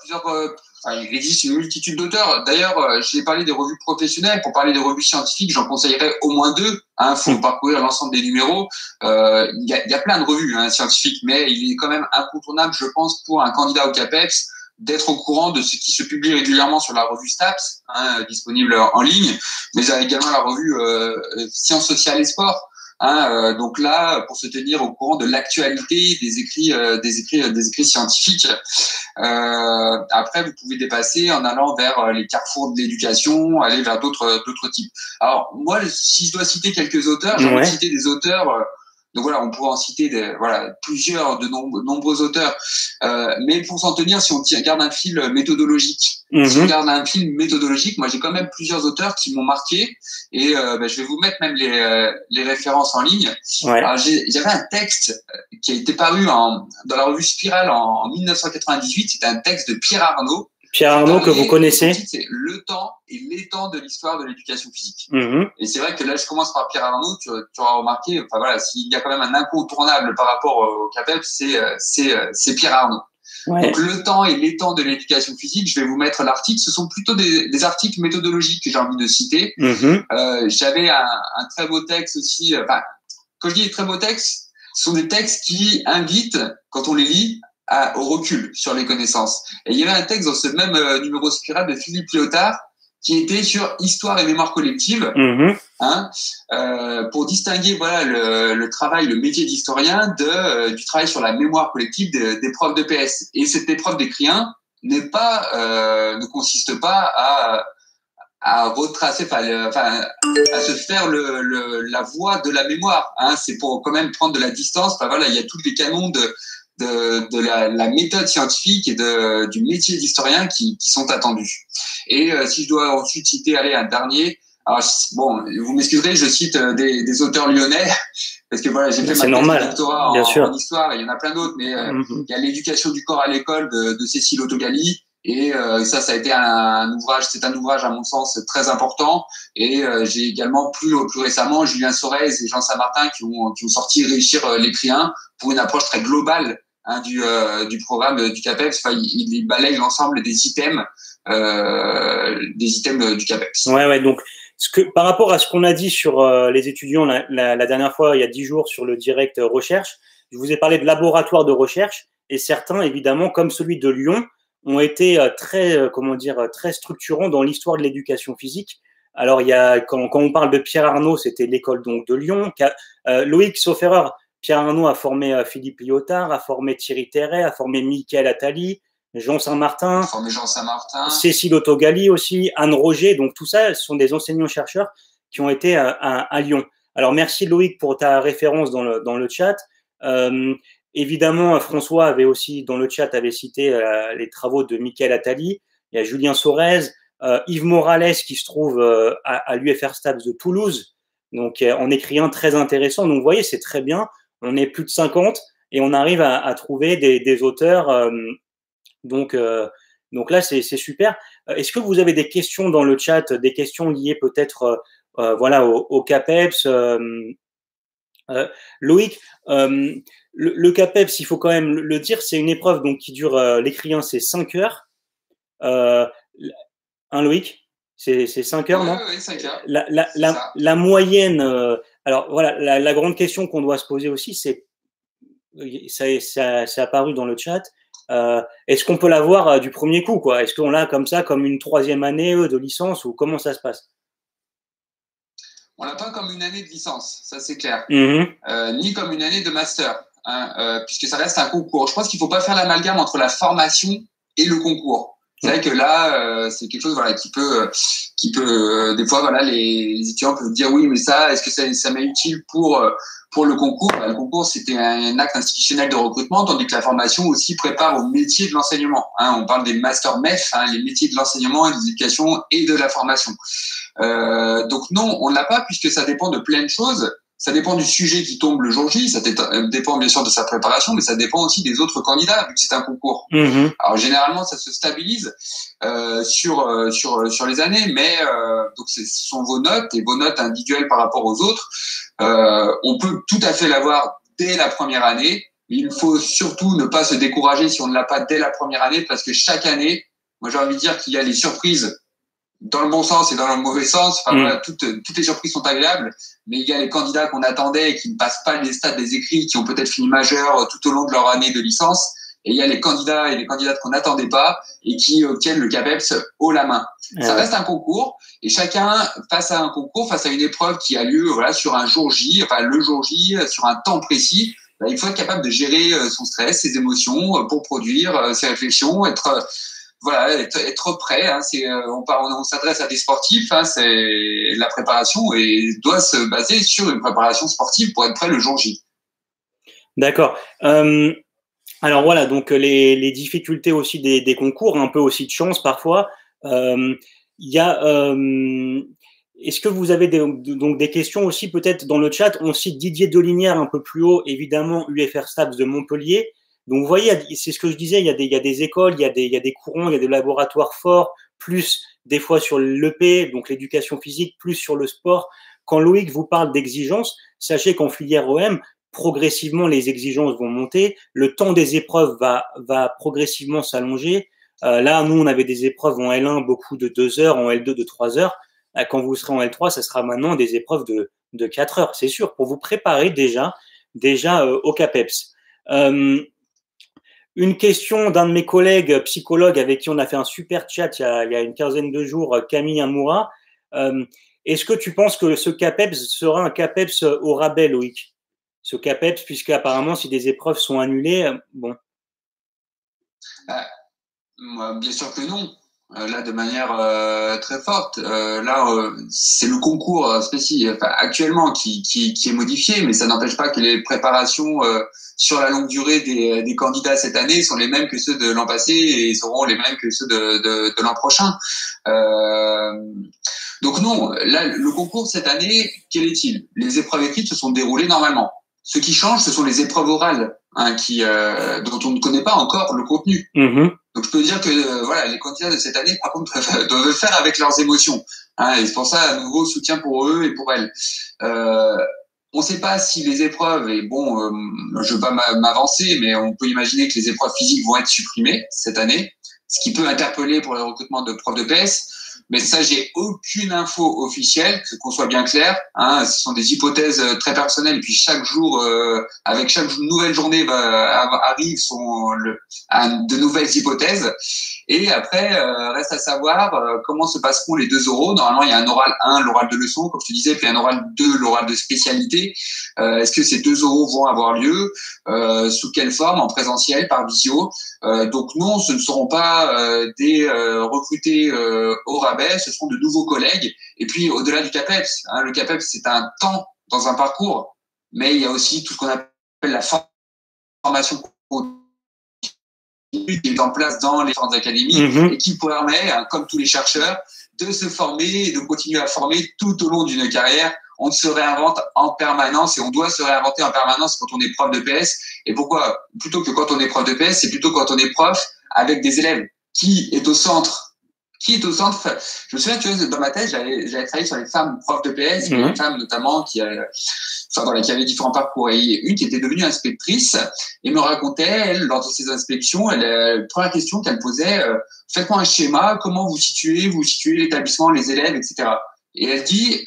il existe une multitude d'auteurs. D'ailleurs, j'ai parlé des revues professionnelles. Pour parler des revues scientifiques, j'en conseillerais au moins 2. Faut parcourir l'ensemble des numéros. Il y a plein de revues scientifiques, mais il est quand même incontournable, je pense, pour un candidat au CAPEPS, d'être au courant de ce qui se publie régulièrement sur la revue STAPS, disponible en ligne, mais il y a également la revue Sciences sociales et sport. Donc là, pour se tenir au courant de l'actualité des écrits scientifiques. Après, vous pouvez dépasser en allant vers les carrefours de l'éducation, aller vers d'autres types. Alors moi, si je dois citer quelques auteurs, j'ai envie de citer des auteurs. Donc voilà, on pourrait en citer plusieurs, de nombreux auteurs. Mais pour s'en tenir, si on garde un fil méthodologique, moi j'ai quand même plusieurs auteurs qui m'ont marqué, et je vais vous mettre même les références en ligne. Ouais. Alors j'avais un texte qui a été paru dans la revue Spirale en 1998. C'était un texte de Pierre Arnaud. Pierre Arnaud, que vous connaissez. C'est le temps et l'étang de l'histoire de l'éducation physique. Et c'est vrai que là, je commence par Pierre Arnaud. Tu auras remarqué, enfin voilà, s'il y a quand même un incontournable par rapport au CAPEPS, c'est Pierre Arnaud. Ouais. Donc le temps et l'étang de l'éducation physique, je vais vous mettre l'article. Ce sont plutôt des articles méthodologiques que j'ai envie de citer. J'avais un très beau texte aussi. Quand je dis très beaux textes, ce sont des textes qui invitent, quand on les lit, au recul sur les connaissances. Et il y avait un texte dans ce même numéro Spirale de Philippe Léotard qui était sur histoire et mémoire collective, pour distinguer le travail, le métier d'historien du travail sur la mémoire collective des profs de PS. Et cette épreuve des CRIEN ne consiste pas à retracer, à se faire la voie de la mémoire. C'est pour quand même prendre de la distance. Il y a tous les canons de la méthode scientifique et du métier d'historien qui sont attendus. Et si je dois ensuite citer un dernier, alors vous m'excuserez, je cite des auteurs lyonnais, parce que j'ai fait ma thèse de doctorat en histoire, et il y en a plein d'autres, mais il y a l'éducation du corps à l'école de Cécile Autogali. Et ça a été un ouvrage à mon sens très important. Et j'ai également plus récemment Julien Sorez et Jean Saint-Martin qui ont sorti Réussir les CRIEN pour une approche très globale du programme du CAPEPS. Il balaye l'ensemble des items du CAPEPS. Ouais. Donc par rapport à ce qu'on a dit sur les étudiants la dernière fois, il y a 10 jours, sur le direct recherche, je vous ai parlé de laboratoire de recherche, et certains, évidemment, comme celui de Lyon, ont été très structurants dans l'histoire de l'éducation physique. Alors, quand on parle de Pierre Arnaud, c'était l'école donc de Lyon. Loïc Sauferer, Pierre Arnaud a formé Philippe Lyotard, a formé Thierry Terret, a formé Mickaël Attali, Jean Saint-Martin, Cécile Autogali aussi, Anne Roger. Donc tout ça, ce sont des enseignants-chercheurs qui ont été à Lyon. Alors merci Loïc pour ta référence dans le chat. Évidemment, François avait aussi dans le chat avait cité les travaux de Mickaël Attali. Il y a Julien Sorez, Yves Morales qui se trouve à l'UFR Stabs de Toulouse, donc en écrivain très intéressant. Donc vous voyez, c'est très bien. On est plus de 50 et on arrive à trouver des auteurs. Donc là, c'est super. Est-ce que vous avez des questions dans le chat, des questions liées peut-être voilà, au CAPEPS Loïc, le CAPEPS, il faut quand même le dire, c'est une épreuve donc, qui dure, l'écrivain, c'est 5 heures. Loïc, c'est 5 heures, non? Oui, 5 heures. La moyenne, alors voilà, la grande question qu'on doit se poser aussi, c'est, c'est apparu dans le chat, est-ce qu'on peut l'avoir du premier coup, quoi? Est-ce qu'on l'a comme ça, comme une 3e année de licence, ou comment ça se passe? On l'a pas comme une année de licence, ça c'est clair, Mmh. ni comme une année de master, hein, puisque ça reste un concours. Je pense qu'il faut pas faire l'amalgame entre la formation et le concours. C'est vrai que là, c'est quelque chose voilà qui peut des fois voilà les étudiants peuvent dire oui mais ça est-ce que ça m'est utile pour le concours. Le concours c'était un acte institutionnel de recrutement tandis que la formation aussi prépare au métier de l'enseignement. On parle des master MEF, les métiers de l'enseignement et de l'éducation et de la formation. Donc non, on ne l'a pas puisque ça dépend de plein de choses. Ça dépend du sujet qui tombe le jour J, ça dépend bien sûr de sa préparation, mais ça dépend aussi des autres candidats, vu que c'est un concours. Alors généralement, ça se stabilise sur les années, mais donc ce sont vos notes et vos notes individuelles par rapport aux autres. On peut tout à fait l'avoir dès la première année, mais il faut surtout ne pas se décourager si on ne l'a pas dès la première année, parce que chaque année, moi j'ai envie de dire qu'il y a les surprises dans le bon sens et dans le mauvais sens. Enfin, voilà, toutes les surprises sont agréables, mais il y a les candidats qu'on attendait et qui ne passent pas les stades des écrits, qui ont peut-être fini majeur tout au long de leur année de licence. Et il y a les candidats et les candidates qu'on n'attendait pas et qui obtiennent le CAPEPS haut la main. Ça reste un concours et chacun, face à un concours, face à une épreuve qui a lieu voilà, sur un jour J, enfin le jour J, sur un temps précis, il faut être capable de gérer son stress, ses émotions pour produire ses réflexions, être prêt. On s'adresse à des sportifs. C'est la préparation et doit se baser sur une préparation sportive pour être prêt le jour J. D'accord. Alors voilà, donc les difficultés aussi des concours, un peu aussi de chance parfois. Il y a. Est-ce que vous avez donc des questions aussi peut-être dans le chat? On cite Didier Delinière un peu plus haut, évidemment UFR Stabs de Montpellier. Donc, vous voyez, c'est ce que je disais, il y a des écoles, il y a des courants, il y a des laboratoires forts, plus des fois sur l'EP, donc l'éducation physique, plus sur le sport. Quand Loïc vous parle d'exigences, sachez qu'en filière OM, progressivement, les exigences vont monter, le temps des épreuves va progressivement s'allonger. Là, nous, on avait des épreuves en L1, beaucoup de 2 heures, en L2 de 3 heures. Quand vous serez en L3, ça sera maintenant des épreuves de 4 heures, c'est sûr, pour vous préparer déjà au CAPEPS. Une question d'un de mes collègues psychologues avec qui on a fait un super chat il y a une quinzaine de jours, Camille Amoura. Est-ce que tu penses que ce CAPEPS sera un CAPEPS au rabais, Loïc? Ce CAPEPS, puisque apparemment, si des épreuves sont annulées, bon. Bien sûr que non. Là, de manière très forte. Là, c'est le concours spécifique, actuellement qui est modifié, mais ça n'empêche pas que les préparations sur la longue durée des candidats cette année sont les mêmes que ceux de l'an passé et seront les mêmes que ceux de l'an prochain. Donc non, là, le concours cette année, quel est-il? Les épreuves écrites se sont déroulées normalement. Ce qui change, ce sont les épreuves orales, dont on ne connaît pas encore le contenu. Donc je peux dire que voilà, les candidats de cette année, par contre, doivent le faire avec leurs émotions. Et c'est pour ça, à nouveau, soutien pour eux et pour elles. On ne sait pas si les épreuves, et bon, je ne veux pas m'avancer, mais on peut imaginer que les épreuves physiques vont être supprimées cette année, ce qui peut interpeller pour le recrutement de profs de PS. Mais ça, j'ai aucune info officielle, qu'on soit bien clair. Hein, ce sont des hypothèses très personnelles. Et puis chaque jour, avec chaque nouvelle journée, arrive de nouvelles hypothèses. Et après, reste à savoir comment se passeront les 2 oraux. Normalement, il y a un oral 1, l'oral de leçon, comme je te disais, puis un oral 2, l'oral de spécialité. Est-ce que ces 2 oraux vont avoir lieu? Sous quelle forme? En présentiel, par visio? Donc non, ce ne seront pas des recrutés au rabais, ce seront de nouveaux collègues. Et puis, au-delà du CAPEPS, hein, le CAPEPS, c'est un temps dans un parcours, mais il y a aussi tout ce qu'on appelle la formation qui est en place dans les différentes académies et qui permet, hein, comme tous les chercheurs, de se former et de continuer à former tout au long d'une carrière. On se réinvente en permanence et on doit se réinventer en permanence quand on est prof de PS. Et pourquoi? Plutôt que quand on est prof de PS, c'est plutôt quand on est prof avec des élèves. Qui est au centre? Qui est au centre? Je me souviens, tu vois, dans ma thèse, j'avais travaillé sur les femmes profs de PS, une femme notamment qui avait différents parcours, et une qui était devenue inspectrice et me racontait, elle, lors de ses inspections, la première question qu'elle posait, faites-moi un schéma, comment vous situez l'établissement, les élèves, etc. Et elle dit,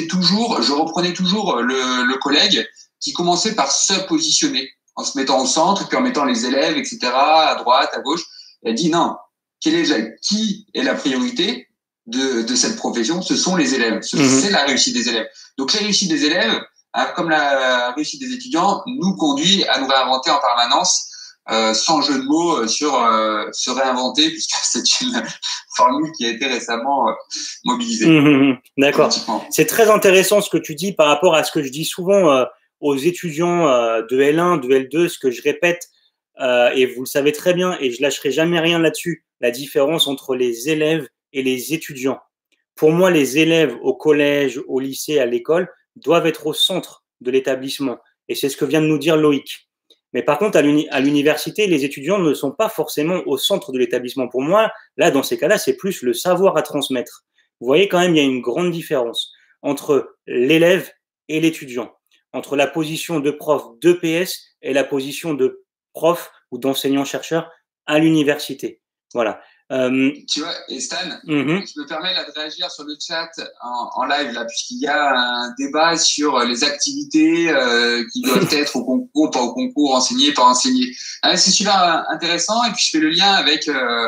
je reprenais toujours le collègue qui commençait par se positionner, en se mettant au centre, puis en mettant les élèves, etc., à droite, à gauche. Elle dit, non, qui est la priorité de cette profession? Ce sont les élèves. C'est la réussite des élèves. Donc, la réussite des élèves, hein, comme la réussite des étudiants, nous conduit à nous réinventer en permanence, sans jeu de mots sur se réinventer, puisque c'est une formule qui a été récemment mobilisée. D'accord. C'est très intéressant ce que tu dis par rapport à ce que je dis souvent aux étudiants de L1, de L2, ce que je répète, et vous le savez très bien, et je lâcherai jamais rien là-dessus, la différence entre les élèves et les étudiants. Pour moi, les élèves au collège, au lycée, à l'école, doivent être au centre de l'établissement. Et c'est ce que vient de nous dire Loïc. Mais par contre, à l'université, les étudiants ne sont pas forcément au centre de l'établissement. Pour moi, là, dans ces cas-là, c'est plus le savoir à transmettre. Vous voyez quand même, il y a une grande différence entre l'élève et l'étudiant, entre la position de prof d'EPS et la position de prof ou d'enseignant-chercheur à l'université. Voilà. Tu vois, et Stan, je me permets là de réagir sur le chat en live là, puisqu'il y a un débat sur les activités qui doivent être au concours, pas au concours, enseignées, pas enseignées. C'est super intéressant, et puis je fais le lien avec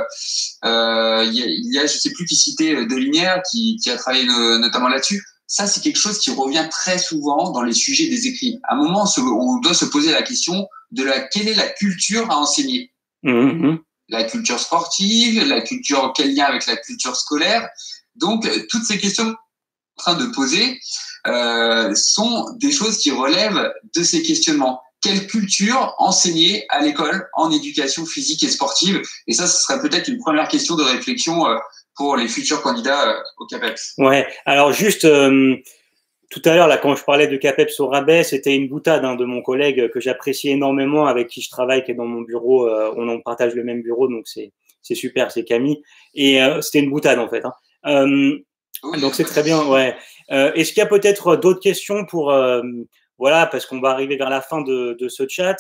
il y a je sais plus qui citait Delinière qui a travaillé notamment là-dessus. Ça, c'est quelque chose qui revient très souvent dans les sujets des écrits. À un moment, on doit se poser la question de quelle est la culture à enseigner. La culture sportive, la culture, quel lien avec la culture scolaire. Donc, toutes ces questions qu'on est en train de poser sont des choses qui relèvent de ces questionnements. Quelle culture enseigner à l'école en éducation physique et sportive? Et ça, ce serait peut-être une première question de réflexion pour les futurs candidats au CAPEPS. Ouais, alors juste tout à l'heure, là, quand je parlais de CAPEPS au rabais, c'était une boutade de mon collègue que j'apprécie énormément, avec qui je travaille, qui est dans mon bureau. On en partage le même bureau, donc c'est super, c'est Camille. Et c'était une boutade, en fait. Donc c'est très bien, ouais. Est-ce qu'il y a peut-être d'autres questions pour… voilà, parce qu'on va arriver vers la fin de ce chat.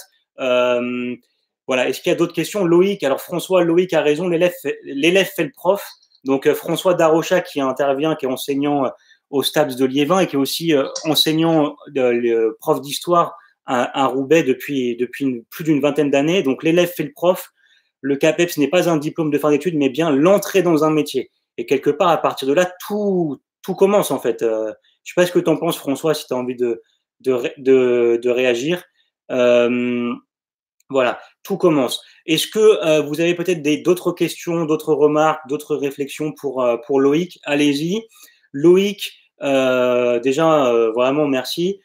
Voilà, est-ce qu'il y a d'autres questions? Loïc, alors Loïc a raison, l'élève fait le prof. Donc François Darocha qui intervient, qui est enseignant au STAPS de Liévin et qui est aussi enseignant, prof d'histoire à Roubaix depuis plus d'une vingtaine d'années. Donc l'élève fait le prof. Le CAPEPS n'est pas un diplôme de fin d'études, mais bien l'entrée dans un métier. Et quelque part, à partir de là, tout commence en fait. Je sais pas ce que tu en penses, François, si tu as envie de réagir. Voilà, tout commence. Est-ce que vous avez peut-être d'autres questions, d'autres remarques, d'autres réflexions pour Loïc? Allez-y. Loïc, déjà, vraiment merci.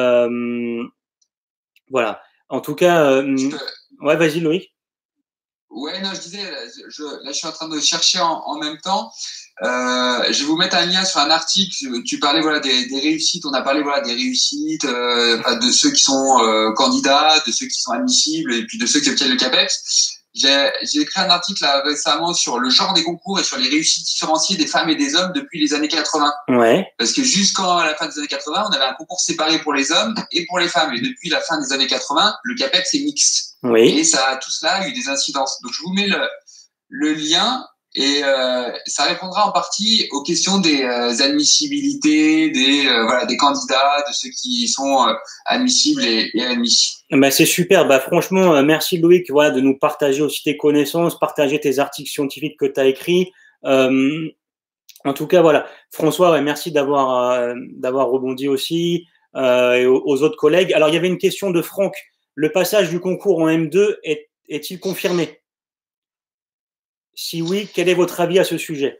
Voilà. En tout cas, ouais, vas-y, Loïc. Ouais, non, je disais, là, je suis en train de chercher en même temps. Je vais vous mettre un lien sur un article. Tu parlais voilà des réussites. On a parlé voilà des réussites de ceux qui sont candidats, de ceux qui sont admissibles, et puis de ceux qui obtiennent le CAPEPS. J'ai écrit un article là, récemment sur le genre des concours et sur les réussites différenciées des femmes et des hommes depuis les années 80. Ouais. Parce que jusqu'à la fin des années 80, on avait un concours séparé pour les hommes et pour les femmes. Et depuis la fin des années 80, le CAPEPS est mixte. Oui. Et ça, tout cela a eu des incidences. Donc je vous mets le lien. Et ça répondra en partie aux questions des admissibilités, des candidats, de ceux qui sont admissibles et admis. Ben, c'est super. Bah, franchement, merci Loïc voilà, de nous partager aussi tes connaissances, partager tes articles scientifiques que tu as écrits. En tout cas, voilà. François, ouais, merci d'avoir rebondi aussi et aux autres collègues. Alors, il y avait une question de Franck. Le passage du concours en M2 est-il confirmé? Si oui, quel est votre avis à ce sujet?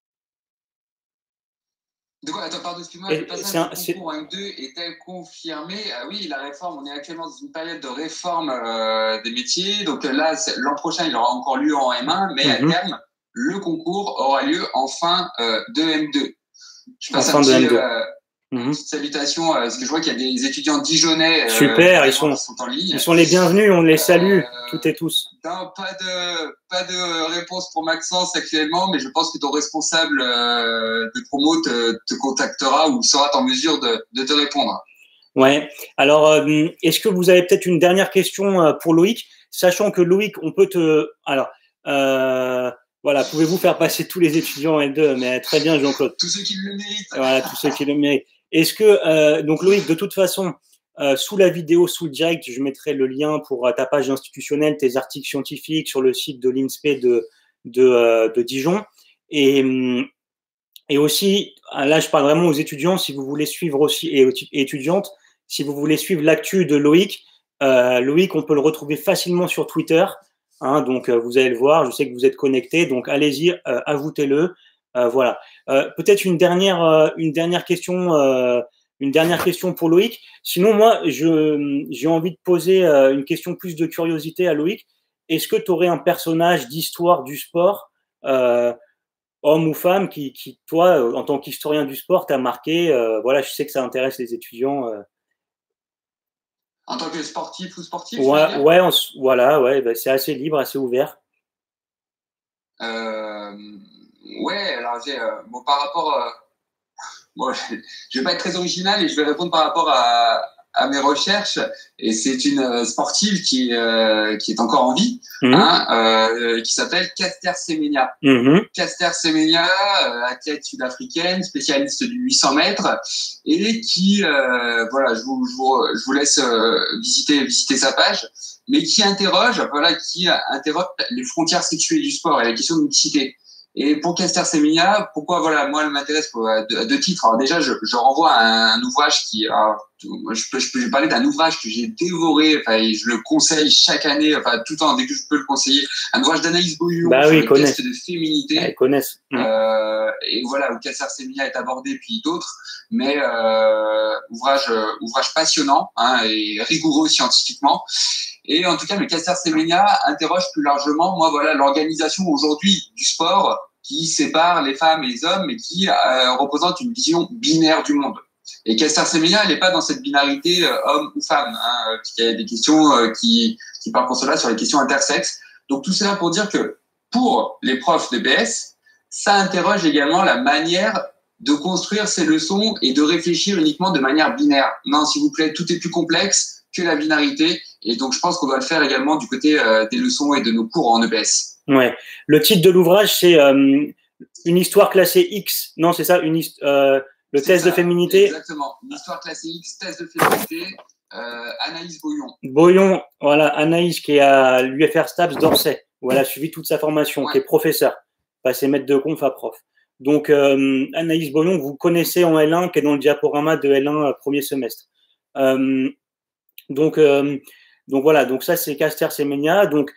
De quoi? Attends, pardon, excuse-moi, le passage du concours en M2 est-elle confirmé? Ah oui, la réforme, on est actuellement dans une période de réforme des métiers. Donc là, l'an prochain, il aura encore lieu en M1, mais à terme, le concours aura lieu en fin de M2. Je passe un petit, petite salutation, parce que je vois qu'il y a des étudiants dijonnais super, ils sont en ligne. Ils sont les bienvenus, on les salue, toutes et tous. Non, pas de réponse pour Maxence actuellement, mais je pense que ton responsable de promo te contactera ou sera en mesure de te répondre. Ouais. Alors, est-ce que vous avez peut-être une dernière question pour Loïc, sachant que Loïc, on peut te. Alors, voilà, pouvez-vous faire passer tous les étudiants en L2, mais très bien, Jean-Claude. Tous ceux qui le méritent. Voilà, tous ceux qui le méritent. Est-ce que, donc Loïc, de toute façon, sous la vidéo, sous le direct, je mettrai le lien pour ta page institutionnelle, tes articles scientifiques sur le site de l'INSPE de Dijon. Et aussi, là, je parle vraiment aux étudiants, si vous voulez suivre aussi, et étudiantes, si vous voulez suivre l'actu de Loïc, Loïc, on peut le retrouver facilement sur Twitter. Hein, donc, vous allez le voir, je sais que vous êtes connectés, donc allez-y, ajoutez-le. Voilà. Peut-être une dernière question pour Loïc. Sinon, moi, j'ai envie de poser une question plus de curiosité à Loïc. Est-ce que tu aurais un personnage d'histoire du sport, homme ou femme, qui toi, en tant qu'historien du sport, t'a marqué? Voilà, je sais que ça intéresse les étudiants. En tant que sportif ou sportif? Ouais, voilà, ouais, bah, c'est assez libre, assez ouvert. Ouais, alors bon, par rapport, bon, je vais pas être très original et je vais répondre par rapport à mes recherches. Et c'est une sportive qui est encore en vie, qui s'appelle Caster Semenya. Caster Semenya, athlète sud-africaine, spécialiste du 800 mètres, et qui, voilà, je vous laisse visiter sa page, mais qui interroge les frontières sexuelles du sport et la question de mixité. Et pour Caster Semenya, pourquoi voilà, moi elle m'intéresse à deux titres. Alors déjà, je renvoie à un ouvrage je peux parler d'un ouvrage que j'ai dévoré, enfin, et je le conseille chaque année, enfin tout le temps dès que je peux le conseiller. Un ouvrage d'Anaïs Bouillon sur le test de féminité. Ils connaissent. Et voilà où Caster Semenya est abordé, puis d'autres. Mais ouvrage passionnant et rigoureux scientifiquement. Et en tout cas, le Caster Semenya interroge plus largement, moi voilà, l'organisation aujourd'hui du sport qui sépare les femmes et les hommes, mais qui représente une vision binaire du monde. Et Caster Semenya, elle n'est pas dans cette binarité homme ou femme. Il y a des questions qui parlent pour cela sur les questions intersexes. Donc tout cela pour dire que pour les profs de BS, ça interroge également la manière de construire ces leçons et de réfléchir uniquement de manière binaire. Non, s'il vous plaît, tout est plus complexe que la binarité. Et donc, je pense qu'on doit le faire également du côté des leçons et de nos cours en EPS. Ouais. Le titre de l'ouvrage, c'est Une histoire classée X. Non, c'est ça, le test de féminité. Exactement. Une histoire classée X, test de féminité. Anaïs Boyon, voilà, Anaïs qui est à l'UFR STAPS d'Orsay, où elle a suivi toute sa formation, qui est professeur, passé maître de conf à prof. Donc, Anaïs Boyon, vous connaissez en L1, qui est dans le diaporama de L1 premier semestre. Donc voilà, donc ça c'est Caster Semenya. Donc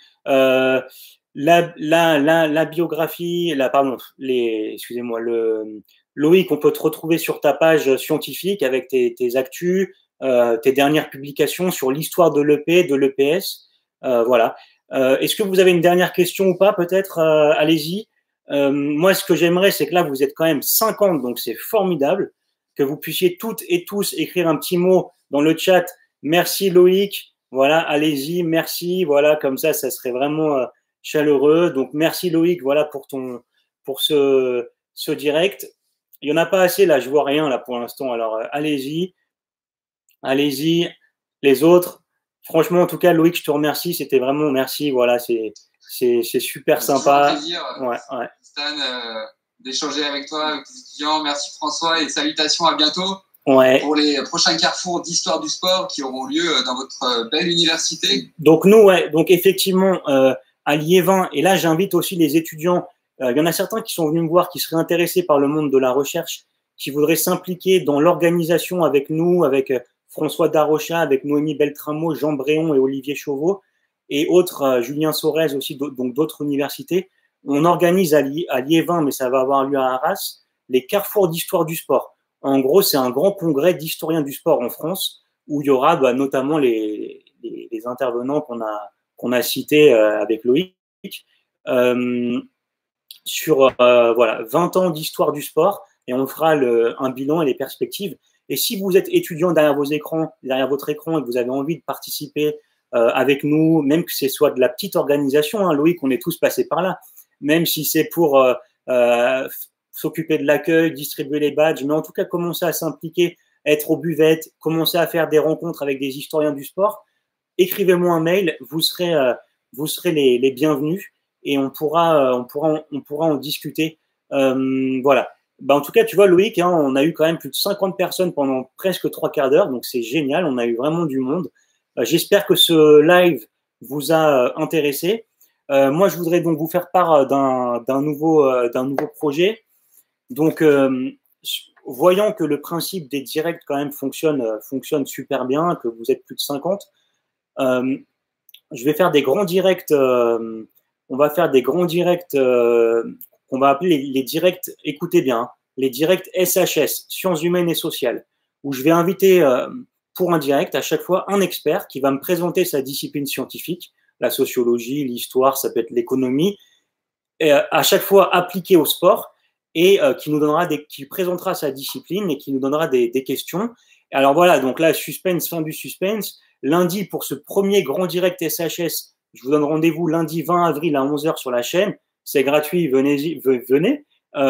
la biographie, excusez-moi, Loïc, on peut te retrouver sur ta page scientifique avec tes actus, tes dernières publications sur l'histoire de l'EP, de l'EPS. Voilà. Est-ce que vous avez une dernière question ou pas, peut-être? Allez-y. Moi, ce que j'aimerais, c'est que là, vous êtes quand même 50, donc c'est formidable que vous puissiez toutes et tous écrire un petit mot dans le chat. Merci Loïc, voilà, allez-y, merci, voilà, comme ça serait vraiment chaleureux. Donc merci Loïc, voilà pour ce direct. Il y en a pas assez là, je vois rien là pour l'instant. Alors allez-y, les autres, Franchement, en tout cas, Loïc, je te remercie. C'était vraiment merci. Voilà, c'est super sympa. C'est un plaisir, Stan, d'échanger avec toi, avec tes étudiants. Merci François et salutations, à bientôt pour les prochains carrefours d'histoire du sport qui auront lieu dans votre belle université. Donc nous, donc effectivement, à Liévin, et là j'invite aussi les étudiants, il y en a certains qui sont venus me voir, qui seraient intéressés par le monde de la recherche, qui voudraient s'impliquer dans l'organisation avec nous, avec François Darrocha, avec Noémie Beltramo, Jean Bréon et Olivier Chauveau, et autres, Julien Sorez aussi, donc d'autres universités. On organise à Liévin, mais ça va avoir lieu à Arras, les carrefours d'histoire du sport. En gros, c'est un grand congrès d'historiens du sport en France, où il y aura notamment les intervenants qu'on a cités avec Loïc, sur voilà, 20 ans d'histoire du sport, et on fera un bilan et les perspectives. Et si vous êtes étudiant derrière votre écran, et que vous avez envie de participer avec nous, même que ce soit de la petite organisation, hein, Loïc, on est tous passés par là, même si c'est pour s'occuper de l'accueil, distribuer les badges, mais en tout cas commencer à s'impliquer, être aux buvettes, commencer à faire des rencontres avec des historiens du sport, écrivez-moi un mail, vous serez les bienvenus et on pourra en discuter. Voilà. En tout cas, tu vois, Loïc, hein, on a eu quand même plus de 50 personnes pendant presque 3/4 d'heure, donc c'est génial, on a eu vraiment du monde. J'espère que ce live vous a intéressé. Moi, je voudrais donc vous faire part d'un nouveau projet. Donc, voyant que le principe des directs quand même fonctionne super bien, que vous êtes plus de 50, je vais faire des grands directs. On va faire des grands directs qu'on va appeler les directs, écoutez bien, les directs SHS, sciences humaines et sociales, où je vais inviter pour un direct à chaque fois un expert qui va me présenter sa discipline scientifique, la sociologie, l'histoire, ça peut être l'économie, à chaque fois appliqué au sport, et qui présentera sa discipline et qui nous donnera des questions. Alors voilà, donc là, suspense, fin du suspense. Lundi, pour ce premier grand direct SHS, je vous donne rendez-vous lundi 20 avril à 11h sur la chaîne. C'est gratuit, venez.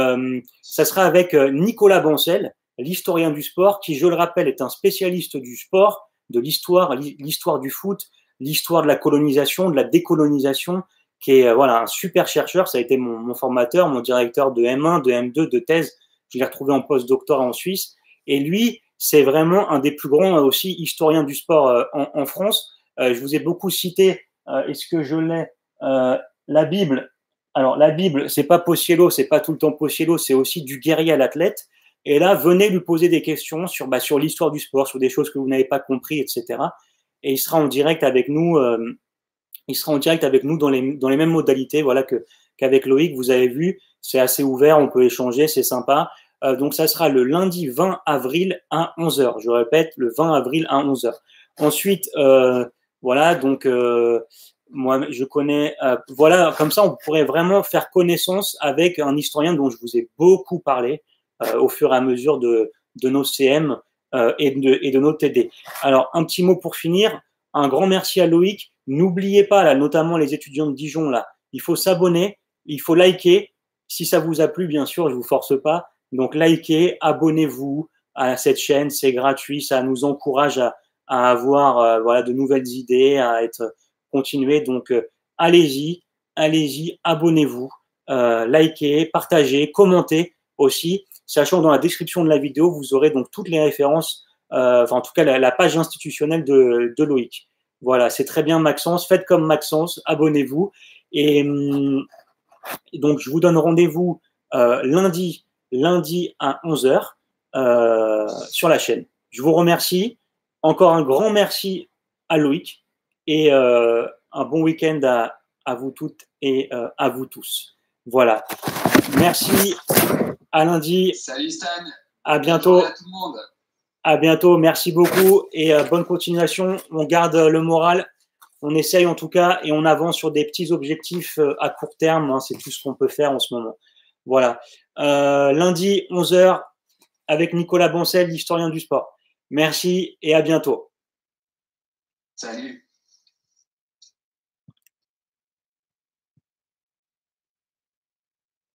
Ça sera avec Nicolas Bancel, l'historien du sport, qui, je le rappelle, est un spécialiste du sport, de l'histoire du foot, l'histoire de la colonisation, de la décolonisation, qui est voilà, un super chercheur. Ça a été mon formateur, mon directeur de M1, de M2, de thèse. Je l'ai retrouvé en post-doctorat en Suisse. Et lui, c'est vraiment un des plus grands aussi historiens du sport en France. Je vous ai beaucoup cité, est-ce que je l'ai, la Bible. Alors, la Bible, c'est pas Possiello, c'est pas tout le temps Possiello, c'est aussi du guerrier à l'athlète. Et là, venez lui poser des questions sur l'histoire du sport, sur des choses que vous n'avez pas compris, etc. Et il sera en direct avec nous. Il sera en direct avec nous dans les mêmes modalités, voilà, qu'avec Loïc. Vous avez vu, c'est assez ouvert, on peut échanger, c'est sympa. Donc, ça sera le lundi 20 avril à 11h. Je répète, le 20 avril à 11h. Ensuite, voilà, donc, moi, je connais, voilà, comme ça, on pourrait vraiment faire connaissance avec un historien dont je vous ai beaucoup parlé au fur et à mesure de nos CM et de nos TD. Alors, un petit mot pour finir. Un grand merci à Loïc. N'oubliez pas, là, notamment les étudiants de Dijon, là, il faut s'abonner, il faut liker. Si ça vous a plu, bien sûr, je ne vous force pas. Donc, likez, abonnez-vous à cette chaîne, c'est gratuit, ça nous encourage à avoir voilà, de nouvelles idées, à être continuer. Donc, allez-y, abonnez-vous, likez, partagez, commentez aussi, sachant que dans la description de la vidéo, vous aurez donc toutes les références, enfin, en tout cas, la page institutionnelle de Loïc. Voilà, c'est très bien, Maxence. Faites comme Maxence, abonnez-vous. Et donc, je vous donne rendez-vous lundi à 11h sur la chaîne. Je vous remercie. Encore un grand merci à Loïc et un bon week-end à vous toutes et à vous tous. Voilà. Merci. À lundi. Salut Stan. À bientôt. À tout le monde. À bientôt. Merci beaucoup et bonne continuation. On garde le moral. On essaye en tout cas et on avance sur des petits objectifs à court terme. Hein, c'est tout ce qu'on peut faire en ce moment. Voilà. Lundi, 11h, avec Nicolas Bancel, l'historien du sport. Merci et à bientôt. Salut.